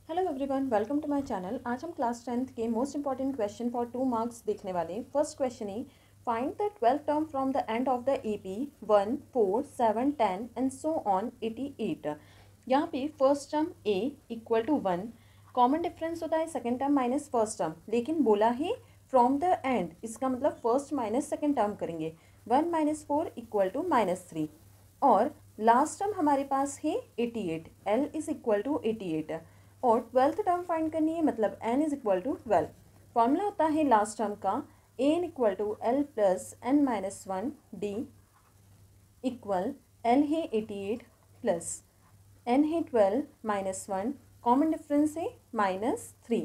Hello everyone, welcome to my channel. आज हम class 10th के most important question for 2 marks देखने वाले हैं। फर्स्ट क्वेश्चन है, find the 12th term from the end of the AP 1, 4, 7, 10 and so on 88। यहाँ पे first term a equal to 1, common difference होता है second term minus first term, लेकिन बोला है फ्रॉम द एंड, इसका मतलब फर्स्ट माइनस सेकेंड टर्म करेंगे। 1 माइनस 4 इक्वल टू -3 और लास्ट टर्म हमारे पास है 88, l इज इक्वल टू 88 और 12th टर्म फाइंड करनी है, मतलब n इज इक्वल टू 12। फॉर्मूला होता है लास्ट टर्म का an equal to l plus n minus 1 d equal l है 88 प्लस n है 12 माइनस 1, कॉमन डिफरेंस है -3।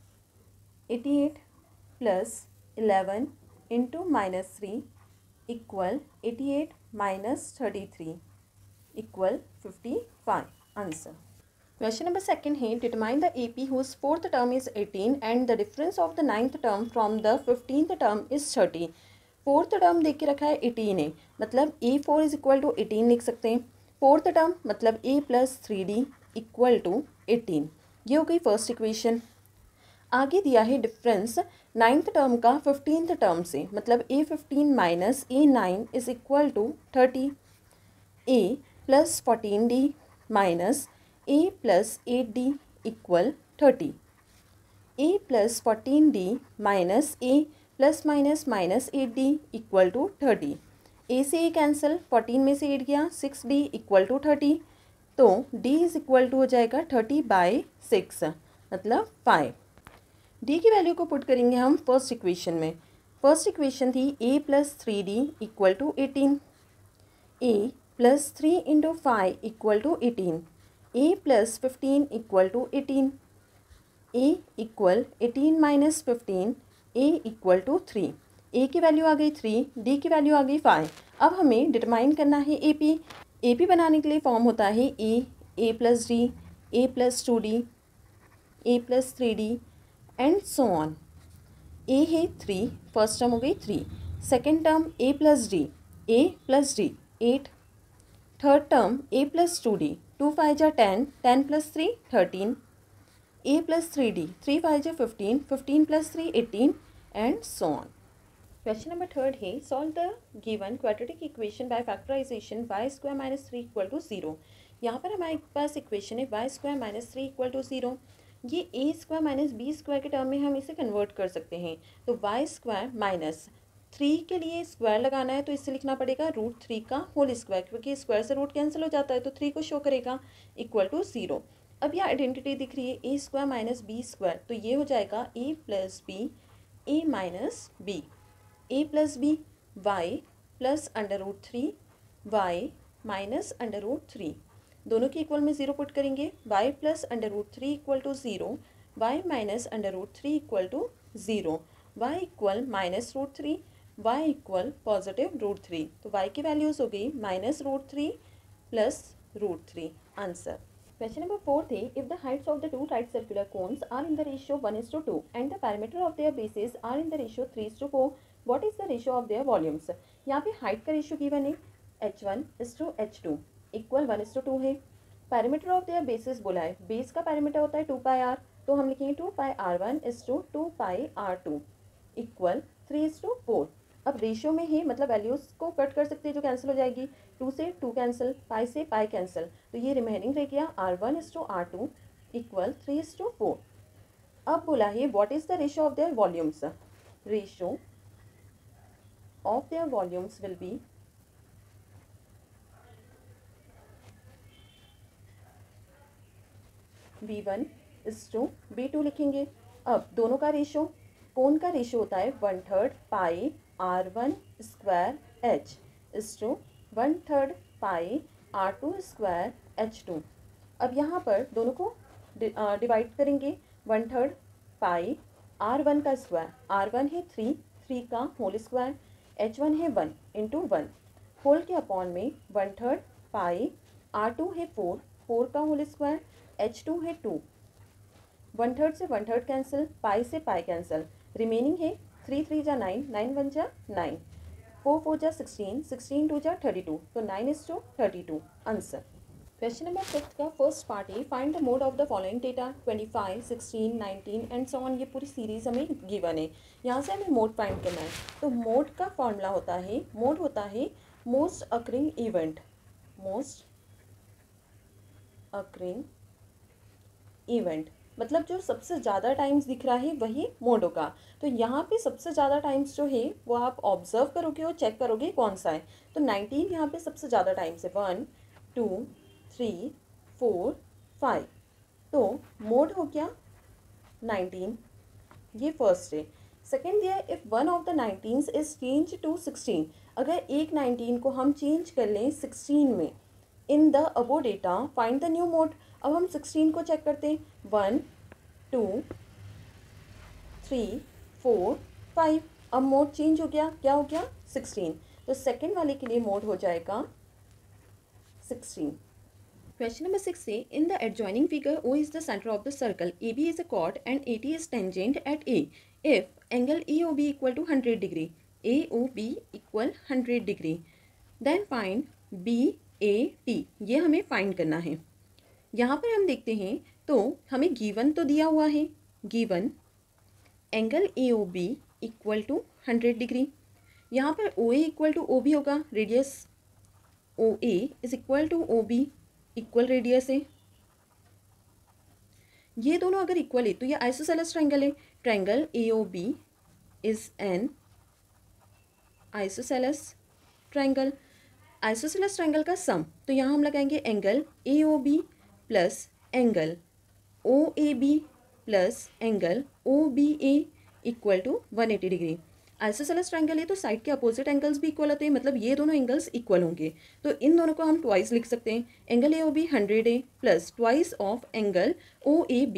88 plus 11 into -3 equal 88 minus 33 equal 55 answer. Question number second है, determine the AP whose fourth term is 18 and the difference of the ninth term from the 15th term is 30। Fourth term देख के रखा है 18 है, मतलब A4 is equal to 18 लिख सकते हैं। फोर्थ टर्म मतलब A plus 3D equal to 18, ये हो गई फर्स्ट इक्वेशन। आगे दिया है डिफरेंस नाइन्थ टर्म का 15th टर्म से, मतलब A15 minus A9 is equal to 30। A plus 14D minus a plus 8d equal 30। a plus 14d minus a plus minus minus 8d equal to 30। a से a cancel, 14 में से 8 गया, 6d equal to 30, तो d is equal to हो जाएगा 30/6 मतलब 5। d की value को पुट करेंगे हम फर्स्ट इक्वेशन में। फर्स्ट इक्वेशन थी a plus 3d equal to 18, a plus 3 into 5 equal to 18, a plus 15 equal to 18, a equal 18 minus 15, a equal to 3। a की वैल्यू आ गई 3, d की वैल्यू आ गई 5। अब हमें डिटरमाइन करना है AP बनाने के लिए फॉर्म होता है a plus d, a plus 2d, a plus 3d and so on. a है 3, फर्स्ट टर्म हो गई 3, second term a plus d, a plus d 8, third term a plus 2d, 2 5 जा 10, 10 प्लस 3 13, a प्लस 3d, 3 5 जा 15, 15 plus 3 18 and so on. Question number third है, solve the given quadratic equation by factorization y square minus 3 equal to 0। यहाँ पर हमारे पास equation है y square minus 3 equal to 0। ये a square minus B square के term में हम इसे कन्वर्ट कर सकते हैं। तो y स्क्वायर माइनस 3 के लिए स्क्वायर लगाना है, तो इससे लिखना पड़ेगा √3 का होल स्क्वायर, क्योंकि स्क्वायर से रूट कैंसिल हो जाता है, तो 3 को शो करेगा इक्वल टू 0। अब यह आइडेंटिटी दिख रही है a square minus B square, तो ये हो जाएगा a plus B a minus B, a plus B Y plus √3 Y minus √3, दोनों के इक्वल में 0 पुट करेंगे। y plus √3 equal to 0, Y minus √3 equal to 0, y equal minus √3, y equal positive √3, तो y की वैल्यूज हो गई minus √3 plus √3 answer. Question number 4 है, if the heights of the two right circular cones are in the ratio 1:2 and the perimeter of their bases are in the ratio 3:4, what is the ratio of their volumes। यहाँ पे height का ratio given है h1:h2 equal 1:2 है। Parameter of their basis बोला है, base का parameter होता है 2πr, तो हम लिखेंगे 2πr1:2πr2 इक्वल 3:4। अब रेशियो में है, मतलब वैल्यूज को कट कर सकते हैं, जो कैंसिल हो जाएगी, 2 से 2 कैंसिल, पाई से पाई कैंसिल, तो ये रिमेनिंग रह गया r1:r2 इक्वल 3:4। अब बोला है what is the ratio of their volumes. Ratio of their volumes will be v1:v2 लिखेंगे। अब दोनों का रेशियो, कोन का रेशियो होता है 1/3 pi r1 square h is to 1/3 pi r2 square h2। अब यहाँ पर दोनों को डिवाइड करेंगे। 1/3 पाई r1 का स्क्वायर, r1 है 3 का होल स्क्वायर, h1 है 1 इंटू 1 होल के अपॉन में 1/3 पाई r2 है 4 का होल स्क्वायर, h2 है 2, 1/3 से 1/3 कैंसिल, पाई से पाई कैंसिल, रिमेनिंग है 3 3 जा 9, 9 1 जा 9, 4 4 जा 16, 16 2 जा 32, तो 9:32 आंसर। क्वेश्चन नंबर 5 का फर्स्ट पार्ट है find the mode of the following data 25, 16, 19 and so on. ये पूरी सीरीज हमें गिवन है, यहाँ से हमें मोड फाइंड करना है। तो मोड का फॉर्मूला होता है, मोड होता है most occurring event, most occurring event मतलब जो सबसे ज़्यादा टाइम्स दिख रहा है वही मोड होगा। तो यहाँ पे सबसे ज़्यादा टाइम्स जो है वो आप ऑब्जर्व करोगे और चेक करोगे कौन सा है। तो 19 यहाँ पे सबसे ज़्यादा टाइम्स है, 1, 2, 3, 4, 5। तो मोड हो गया 19, ये फर्स्ट है। सेकेंड ये if one of the 19 is change to 16, अगर एक 19 को हम चेंज कर लें 16 में, in the above data find the new mode. अब हम 16 को चेक करते हैं, 1, 2, 3, 4, 5। अब मोड चेंज हो गया, क्या हो गया 16। तो सेकेंड वाले के लिए मोड हो जाएगा 16। Question number 6 say in the adjoining figure O is the center of the circle, AB is a chord and AT is tangent at A. If angle AOB equal to 100 degree, AOB equal 100 degree, then find BAT। ये हमें find करना है। यहाँ पर हम देखते हैं तो हमें गिवन तो दिया हुआ है, given angle AOB equal to 100 degree. यहाँ पर OA इक्वल टू OB होगा, radius OA is equal to OB, equal radius है। ये दोनों अगर इक्वल है तो ये आइसोसेलेस ट्रायंगल है। Triangle AOB is an isosceles triangle. Isosceles triangle का सम, तो यहाँ हम लगाएंगे angle AOB plus angle OAB plus angle OBA equal to 180 degree. Isosceles triangle है तो साइड के अपोजिट एंगल्स भी इक्वल होते हैं, मतलब ये दोनों एंगल्स इक्वल होंगे। तो इन दोनों को हम ट्वाइस लिख सकते हैं, एंगल AOB 100 है plus twice of angle OAB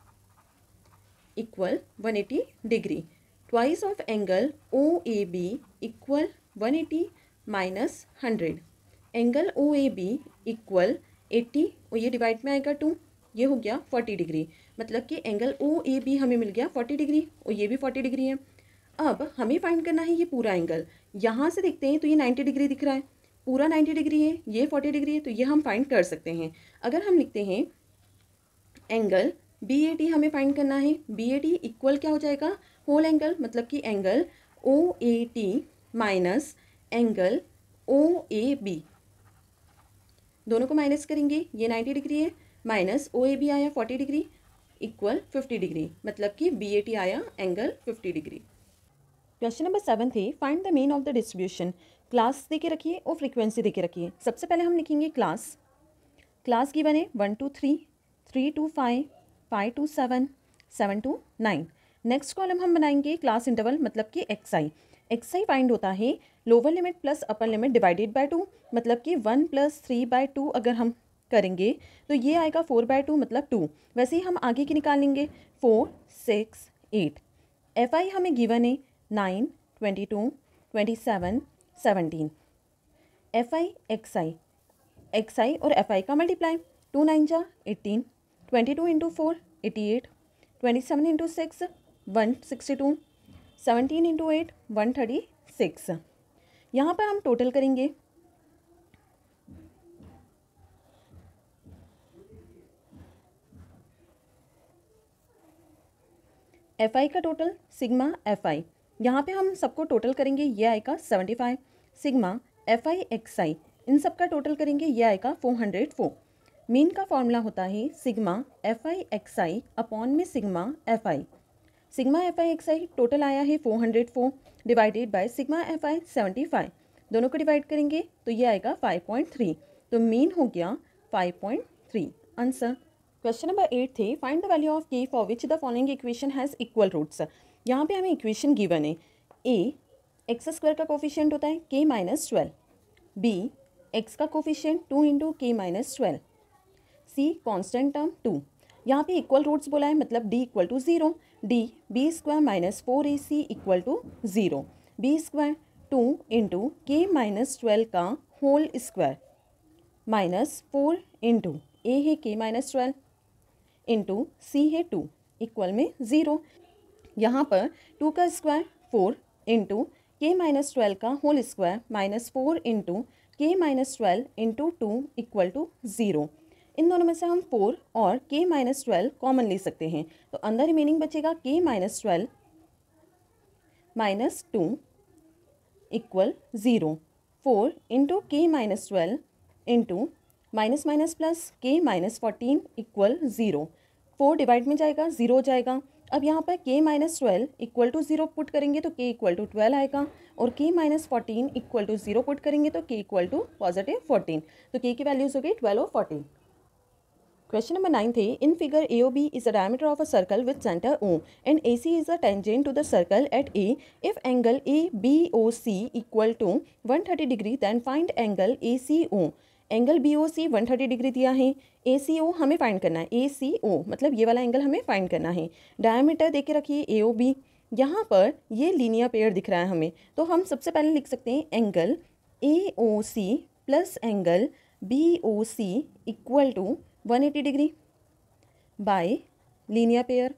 equal 180 degree. Twice of angle OAB equal 180 minus 100, angle OAB equal 80 और ये डिवाइड में आएगा 2, ये हो गया 40 डिग्री। मतलब कि एंगल OAB हमें मिल गया 40 डिग्री और ये भी 40 डिग्री है। अब हमें फाइंड करना है ये पूरा एंगल। यहाँ से देखते हैं तो ये 90 डिग्री दिख रहा है, पूरा 90 डिग्री है, ये 40 डिग्री है, तो ये हम फाइंड कर सकते हैं। अगर हम लिखते हैं एंगल BAT हमें फाइंड करना है, BAT इक्वल क्या हो जाएगा, होल एंगल, मतलब कि angle OAT minus angle OAB, दोनों को माइनस करेंगे, ये 90 डिग्री है माइनस OAB आया 40 डिग्री इक्वल 50 डिग्री, मतलब कि BAT आया एंगल 50 डिग्री। क्वेश्चन नंबर 7 है find the mean of the distribution. Class दे के रखिए और फ्रीक्वेंसी दे के रखिए। सबसे पहले हम लिखेंगे क्लास, क्लास की बने 1 to 3, 3 to 5, 5 to 7, 7 to 9। Next column हम बनाएंगे क्लास इंटरवल, मतलब कि XI। XI फाइंड होता है lower limit plus upper limit divided by 2, मतलब कि 1 + 3/2 अगर हम करेंगे तो ये आएगा 4/2 मतलब 2। वैसे ही हम आगे की निकाल लेंगे 4, 6, 8। FI हमें गिवन है 9, 22, 27, 17। FI XI, XI और FI का मल्टीप्लाई, 2 9 जा 18, 22 इंटू 4 88, 27 इंटू 6 162, 17 इंटू 8 136। यहाँ पर हम टोटल करेंगे, FI का टोटल सिग्मा FI, यहाँ पे हम सबको टोटल करेंगे, ये आएगा 75। सिग्मा FI XI इन सब का टोटल करेंगे, ये आएगा 404। मीन का फॉर्मूला होता है सिग्मा FI XI अपॉन में sigma FI। Sigma FI XI total आया है 404 डिवाइडेड बाय सिग्मा FI 75, दोनों को डिवाइड करेंगे तो ये आएगा 5.3, तो मीन हो गया 5.3। आंसर। क्वेश्चन नंबर 8 थे find the value of k for which the following equation has equal roots. यहाँ पे हमें इक्वेशन गिवन है, a x² का कोफिशिएंट होता है k - 12, b x का coefficient 2 × k - 12, c constant term 2। यहाँ पे इक्वल रूट्स बोला है, मतलब d = 0, d b² - 4ac = 0, b² 2 × k - 12 का होल स्क्वायर माइनस 4 × a है k - 12 इंटू c है 2 इक्वल में 0। यहाँ पर 2 का स्क्वायर 4 इंटू k - 12 का whole square minus 4 × k minus 12 into 2 equal to 0। इन दोनों में से हम 4 और k माइनस 12 कॉमन ले सकते हैं, तो अंदर रिमेनिंग बचेगा k minus 12 minus 2 equal 0। 4 into k minus 12 into minus minus plus k minus 14 equal 0। 4 divide में जाएगा, 0 हो जाएगा। अब यहाँ पर k minus 12 equal to 0 put करेंगे तो k इक्वल टू 12 आएगा, और k minus 14 equal to 0 put करेंगे तो k इक्वल टू पॉजिटिव 14। तो k की वैल्यूज हो गई 12 और 14। Question number 9 थे, in figure AOB is the diameter of a circle with center O and AC is the tangent to the circle at A. If angle ABOC equal to 130 degree, then find angle ACO. Angle BOC 130 degree दिया है, ACO हमें find करना है। ACO मतलब ये वाला angle हमें find करना है। डायमीटर दे के रखिए AOB, यहाँ पर ये लीनियर पेयर दिख रहा है हमें, तो हम सबसे पहले लिख सकते हैं angle AOC plus angle BOC equal to 180 degree by linear pair.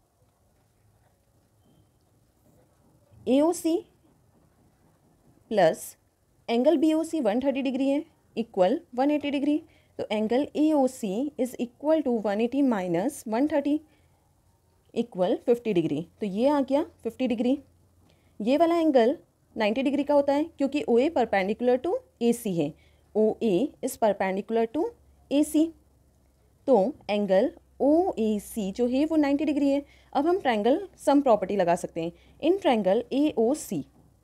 AOC plus angle BOC 130 degree है इक्वल 180 डिग्री, तो angle AOC is equal to 180 minus 130 equal 50 degree. तो ये आ गया 50 डिग्री। ये वाला एंगल 90 डिग्री का होता है क्योंकि OA परपेंडिकुलर टू AC है। OA is perpendicular to AC, तो एंगल OAC जो है वो 90 डिग्री है। अब हम ट्रायंगल सम प्रॉपर्टी लगा सकते हैं। In triangle AOC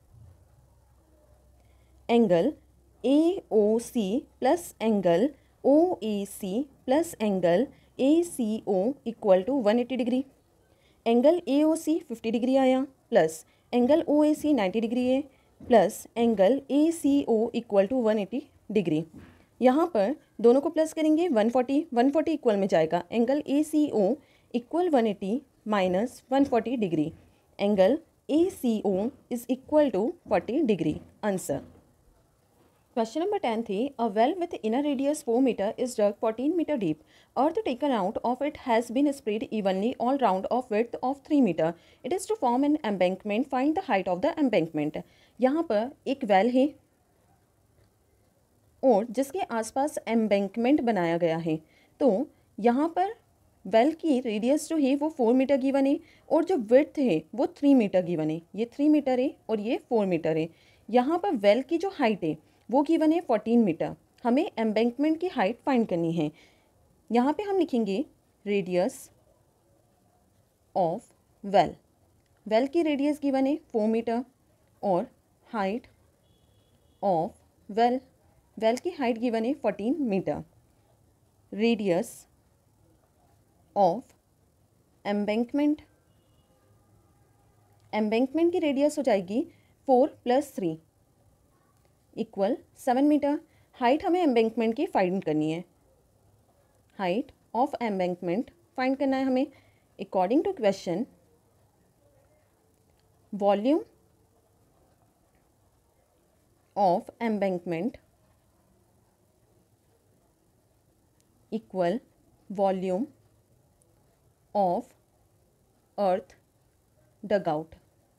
angle AOC plus angle OAC plus angle ACO equal to 180 degree. Angle AOC 50 degree आया प्लस एंगल OAC 90 डिग्री है plus angle ACO equal to 180 degree. यहाँ पर दोनों को प्लस करेंगे 140 इक्वल में जाएगा, angle ACO equal 180 minus 140 degree. Angle ACO is equal to 40 degree. Answer. Question number 10 थी, a well with inner radius 4 meter is dug 14 meter deep. Earth taken out of it has been spread evenly all round of width of 3 meter. It is to form an embankment. Find the height of the embankment. यहाँ पर एक well है और जिसके आसपास embankment बनाया गया है, तो यहाँ पर वेल की रेडियस जो है वो 4 मीटर गिवन है और जो विड्थ है वो 3 मीटर गिवन है। ये 3 मीटर है और ये 4 मीटर है। यहाँ पर वेल की जो हाइट है वो गिवन है 14 मीटर। हमें एम्बैंकमेंट की हाइट फाइंड करनी है। यहाँ पे हम लिखेंगे रेडियस ऑफ वेल। वेल की रेडियस गिवन है 4 मीटर और हाइट ऑफ वेल, वेल की हाइट गिवन है 14 metre. Radius of embankment, embankment की रेडियस हो जाएगी 4 + 3 इक्वल 7 मीटर। हाइट हमें एम्बैंकमेंट की फाइंड करनी है। हाइट ऑफ एम्बैंकमेंट फाइंड करना है हमें। According to question, volume of embankment equal volume of earth dugout.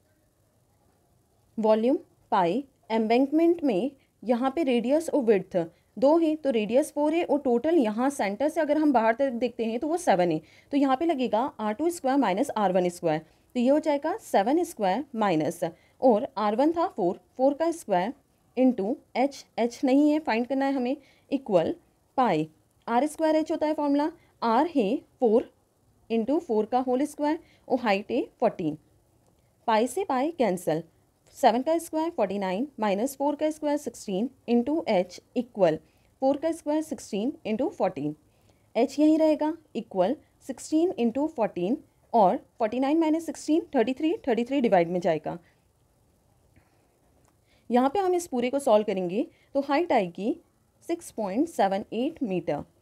Volume pi, embankment में यहाँ पे रेडियस और विड्थ 2 है तो रेडियस 4 है और टोटल यहाँ सेंटर से अगर हम बाहर तक देखते हैं तो वो 7 है। तो यहाँ पे लगेगा R2 square minus R1 square, तो ये हो जाएगा 7 स्क्वायर माइनस, और R1 था 4 का स्क्वायर इंटू H नहीं है फाइंड करना है हमें, equal pi. R square H होता है फॉर्मूला, R है 4 इंटू 4 का होल स्क्वायर और हाइट है 14। पाई से पाई कैंसल, 7 का स्क्वायर 49 माइनस 4 का स्क्वायर 16 इंटू H इक्वल 4 का स्क्वायर 16 इंटू 14। H यहीं रहेगा इक्वल 16 इंटू 14 और 49 माइनस 16 33 डिवाइड में जाएगा। यहाँ पे हम इस पूरे को सॉल्व करेंगे तो हाइट आएगी 6.78 मीटर।